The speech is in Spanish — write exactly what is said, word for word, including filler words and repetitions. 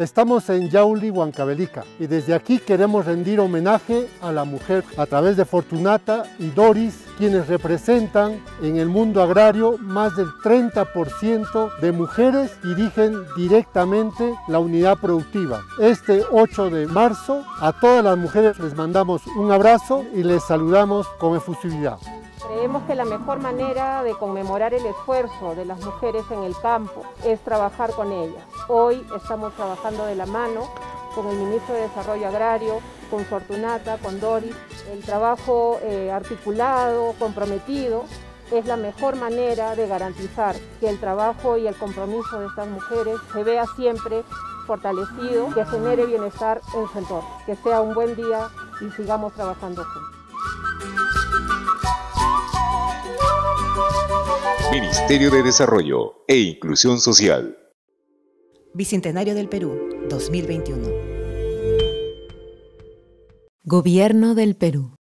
Estamos en Yauli, Huancavelica, y desde aquí queremos rendir homenaje a la mujer a través de Fortunata y Doris, quienes representan en el mundo agrario más del treinta por ciento de mujeres dirigen directamente la unidad productiva. Este ocho de marzo a todas las mujeres les mandamos un abrazo y les saludamos con efusividad. Creemos que la mejor manera de conmemorar el esfuerzo de las mujeres en el campo es trabajar con ellas. Hoy estamos trabajando de la mano con el Ministro de Desarrollo Agrario, con Fortunata, con Doris. El trabajo eh, articulado, comprometido, es la mejor manera de garantizar que el trabajo y el compromiso de estas mujeres se vea siempre fortalecido, que genere bienestar en su entorno. Que sea un buen día y sigamos trabajando juntos. Ministerio de Desarrollo e Inclusión Social. Bicentenario del Perú, dos mil veintiuno. Gobierno del Perú.